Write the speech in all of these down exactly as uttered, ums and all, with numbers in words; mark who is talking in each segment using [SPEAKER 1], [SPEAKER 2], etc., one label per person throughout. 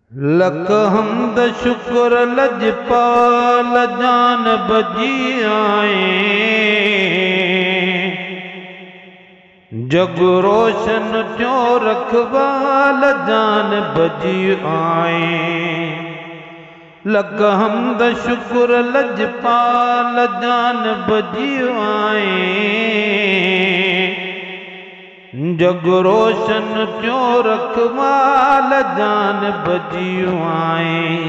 [SPEAKER 1] लख हमद शुक्र लजपाल जान बजी आए, जग रोशन त्यों रखवाल जान बजी आए। लख हमद शुक्र लजपाल जान बजी आए, जग रोशन त्यों रखवाल जान बजी आए।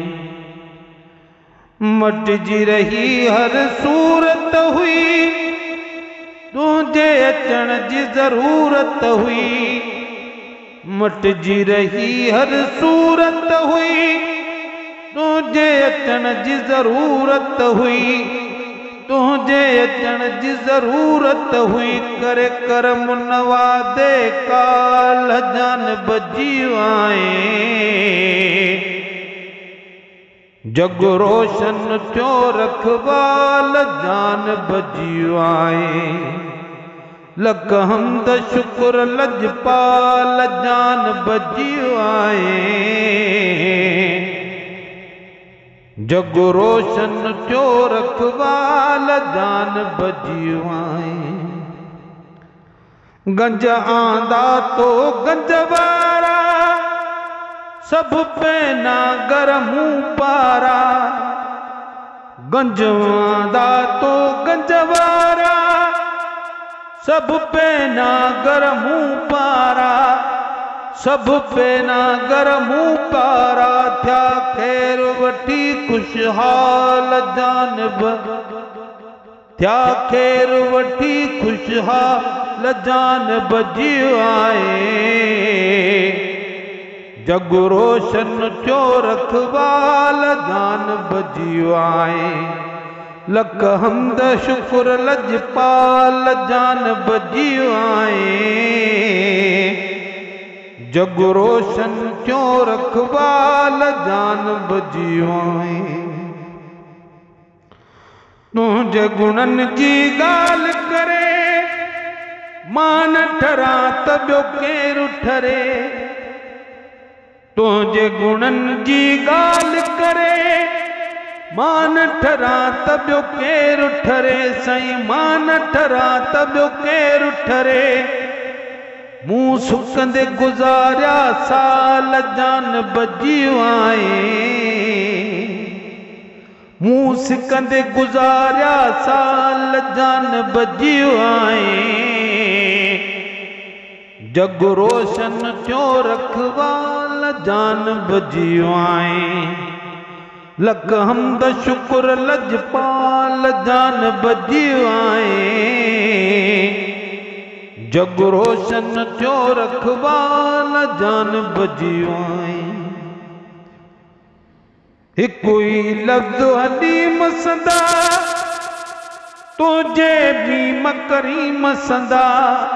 [SPEAKER 1] मटजी रही हर सूरत हुई, तुझे अचण जी जरूरत हुई। मटजी रही हर सूरत हुई, तुझे अचण जी जरूरत हुई। तुझे अचण जी जरूरत हुई, करे करम नवादे काल जान बजी आए। जग रोशन त्यों रखवाल जान बजी आए। लख हमद शुक्र लजपाल जान बजी आए, जग रोशन त्यों रखवाल जान बजी आए। गंज आंदा तो गंज वारा, सब पे ना गरमू पारा। गंज आंदा तो गंज वारा, सब पे ना गरमू पारा। सब पे ना गरमू पारा, थया खैर वठी खुशहाल जान थया खैर वठी खुशहाल जान बजी आए। जग रोशन त्यों रखवाल जान बजी आए। लख हमद शुक्र लजपाल जान बजी आए, जग रोशन त्यों रखवाल जान बजी आए। तुझे गुणन जी गाल करे, मान ठरा त ॿियो केरु ठरे। तुझे गुणन जी गाल करे, मान ठरा त ॿियो केरु ठरे। साईं मान ठरा त ॿियो केरु ठरे। मुँह सुकंदे गुजारिया साल जान बजी आए। मुँह सिकंदे गुजारिया साल जान बजी आए। जग रोशन त्यों रखवाल जान बजी आए। लख हमद शुक्र लजपाल जान बजी आए, जग रोशन त्यों रखवाल जान बजी आए। हिकुई लफ्ज़ हलीम सदा, तुझे भीम करीम सदा।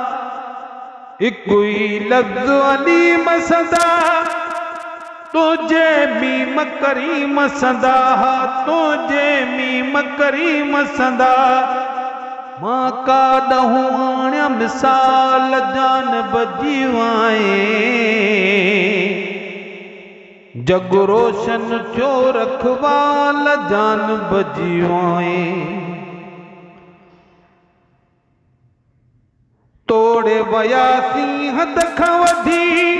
[SPEAKER 1] हिकुई लफ्ज़ हलीम सदा, तुझे मीम करीम सदा। तुझे मीम करीम सदा, मां का ॾहूं आणिया मिसाल जान बजी आए। जग रोशन त्यों रखवाल जान बजी आए। तोड़े वयासी हद खां वधी,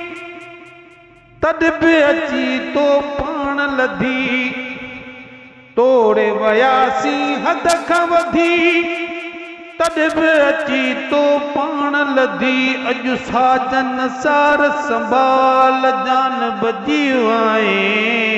[SPEAKER 1] तद बि अची तो पाण लधी। तोड़े वयासी हद खां वधी, तद बि अची तो पाण लधी। अॼु साजन सार संभाल जान बजी आए।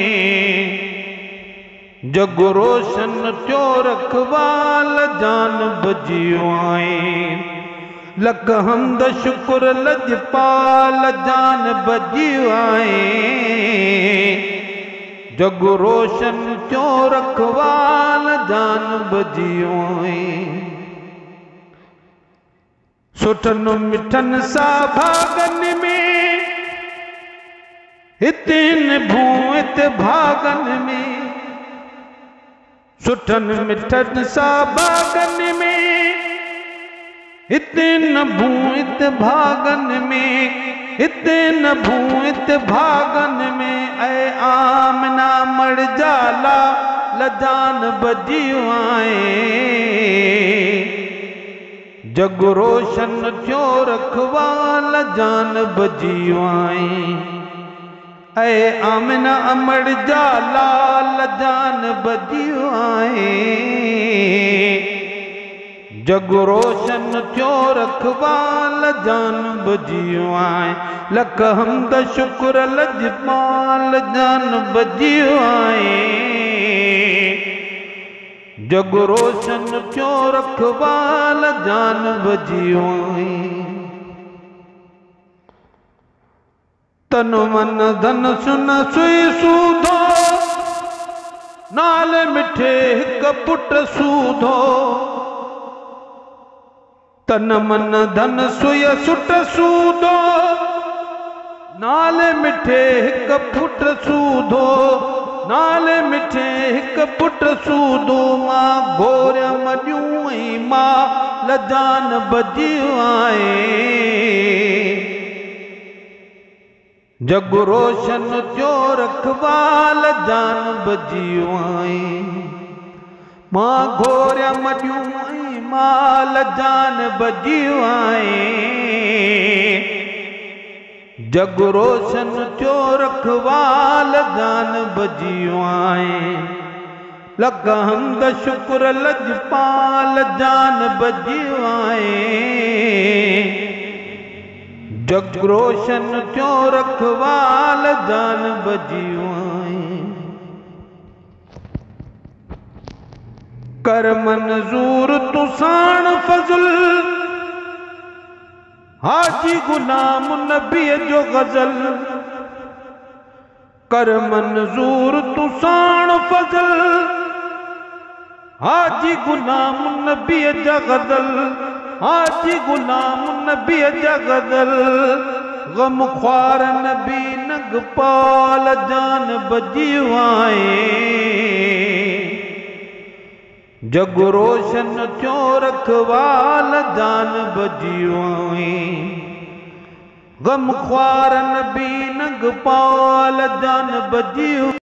[SPEAKER 1] जग रोशन त्यों रखवाल जान बजी आए। लख हमद शुक्र लजपाल जान बजी आए, जग रोशन त्यों रखवाल जान बजी आए। सुठन मिठन सा भागन में, हितिन भूत भागन में। सुठन मिठन सा भागन में, हिते न भूत भागन में, हिते न भूत भागन में, ऐ आमना मर जाला लजान बजियो आए। जग रोशन थियो रखवाल जान बजियो आए। ऐ आमना अमर जाला लजान बजियो आए। जग रोशन थियो रखवाल जान बजियो आए। लख हमद शुक्र लजपाल जान बजियो आए। जग रोशन थियो रखवाल जान बजियो आए। तन मन धन सुन सुई सूधो, नाल मिठे हिक पुट सूधो। तन मन धन सुय सुट सूधो, नाले मिठे हिक पुट सूधो। नाले मिठे हिक पुट सूधो। मां घोरिया मॾियूं ऐं मां लजान बजियो आए। जग रोशन थियो रखवाल जान बजियो आए। मां घोरिया मॾियूं ऐं मां लजान बजियो आए। जग रोशन थियो रखवाल जान बजियो आए। लख हमद शुक्र लजपाल जान बजियो आए। जग रोशन थियो रखवाल जान बजियो आए। कर मंजूर तू साण फज़ल, हाजी गुलाम नबी जो गजल। कर मंजूर तू साण फज़ल, हाजी गुलाम नबी जा गजल। हाजी गुलाम नबी जा गजल। गम ख्वार नबी नगपाल जान बजियो आए। जग रोशन थियो रखवाल जान बजियो आए। गम ख्वार नबी नगपाल जान बजियो।